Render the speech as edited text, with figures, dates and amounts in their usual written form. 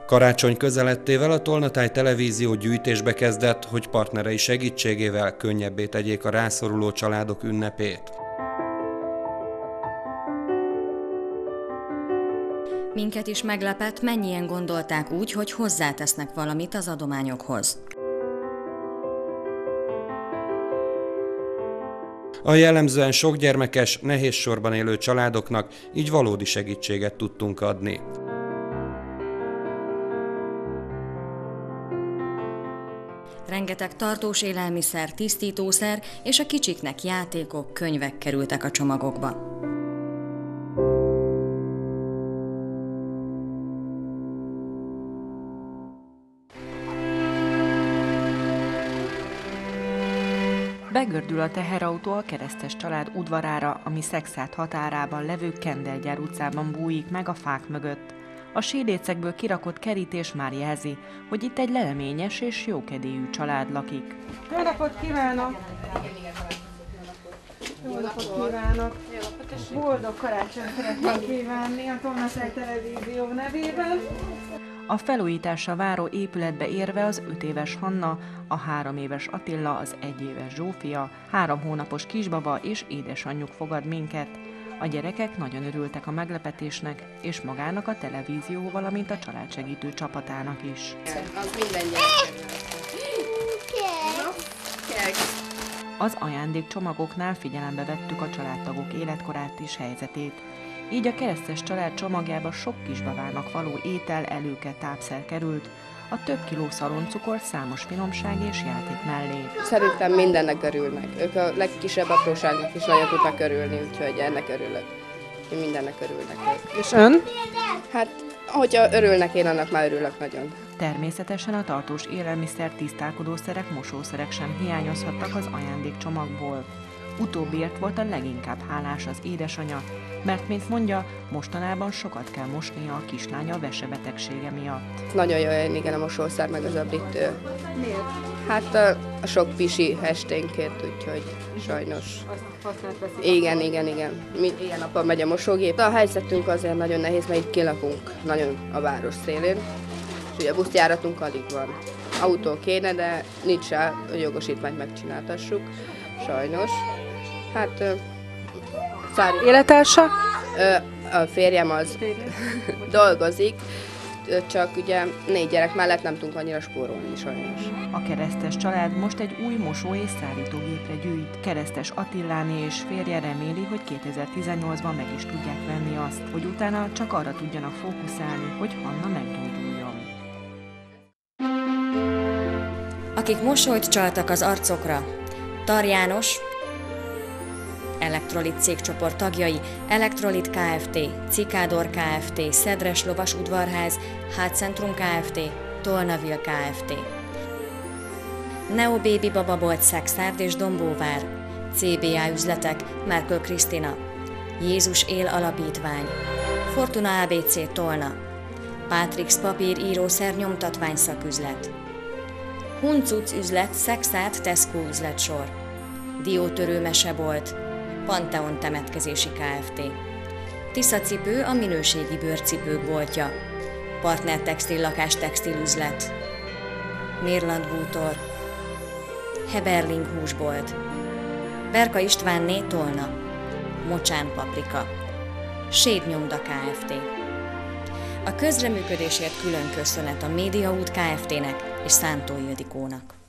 Karácsony közeledtével a Tolnatáj Televízió gyűjtésbe kezdett, hogy partnerei segítségével könnyebbé tegyék a rászoruló családok ünnepét. Minket is meglepett, mennyien gondolták úgy, hogy hozzátesznek valamit az adományokhoz. A jellemzően sokgyermekes, nehéz sorban élő családoknak így valódi segítséget tudtunk adni. Rengeteg tartós élelmiszer, tisztítószer és a kicsiknek játékok, könyvek kerültek a csomagokba. Begördül a teherautó a keresztes család udvarára, ami Szekszárd határában levő Kendelgyár utcában bújik meg a fák mögött. A sédécekből kirakott kerítés már jelzi, hogy itt egy leleményes és jókedélyű család lakik. Jó napot kívánok! Jó napot kívánok! Boldog karácsonyt szeretnék kívánni a Tolnatáj Televízió nevében. A felújításra váró épületbe érve az 5 éves Hanna, a 3 éves Attila, az 1 éves Zsófia, 3 hónapos kisbaba és édesanyjuk fogad minket. A gyerekek nagyon örültek a meglepetésnek, és magának a televízió, valamint a családsegítő csapatának is. Az minden gyereknek. Az ajándékcsomagoknál figyelembe vettük a családtagok életkorát és helyzetét. Így a keresztes család csomagjába sok kisbabának való étel, előke, tápszer került, a több kiló szaloncukor, számos finomság és játék mellé. Szerintem mindennek örülnek. Ők a legkisebb apróságnak is nagyon tudnak örülni, úgyhogy ennek örülök. Én mindennek örülnek. És ön? Hát, hogyha örülnek, én annak már örülök nagyon. Természetesen a tartós élelmiszer, tisztálkodószerek, mosószerek sem hiányozhattak az ajándékcsomagból. Utóbbiért volt a leginkább hálás az édesanyja, mert, mint mondja, mostanában sokat kell mosnia a kislánya vesebetegsége miatt. Nagyon jó jön, igen, a mosószer meg az öblítő. Miért? Hát a sok pisi esténként, úgyhogy sajnos. Azt használt veszik. Igen. Ilyen napon megy a mosógép. A helyzetünk azért nagyon nehéz, mert itt kilakunk nagyon a város szélén. És ugye a buszjáratunk alig van. Autó kéne, de nincs rá, hogy jogosítványt megcsináltassuk. Sajnos. Hát Élettársa? A férjem az dolgozik, csak ugye 4 gyerek mellett nem tudunk annyira spórolni sajnos. A keresztes család most egy új mosó- és szárítógépre gyűjt. Keresztes Attiláné és férje reméli, hogy 2018-ban meg is tudják venni azt, hogy utána csak arra tudjanak fókuszálni, hogy Hanna meggyógyuljon. Akik mosolyt csaltak az arcokra: Tar János, Elektrolit cégcsoport tagjai, Elektrolit Kft., Cikádor Kft., Szedres Lovas Udvarház, Hátcentrum Kft., Tolnavil Kft. Neo Baby Bababolt Szekszárd és Dombóvár, CBA üzletek, Merkel Krisztina, Jézus Él Alapítvány, Fortuna ABC Tolna, Pátrix Papír Írószer Nyomtatvány Szaküzlet, Huncuc üzlet Szekszárd Tesco üzletsor, Diótörő Mesebolt, Panteon Temetkezési Kft. Tisza Cipő a minőségi bőrcipők boltja, Partner Textil Lakás textilüzlet, Mérland Bútor, Heberling húsbolt, Berka Istvánné Tolna, Mocsán Paprika, Séd Nyomda Kft. A közreműködésért külön köszönet a Média Út Kft.-nek és Szántó Ildikónak.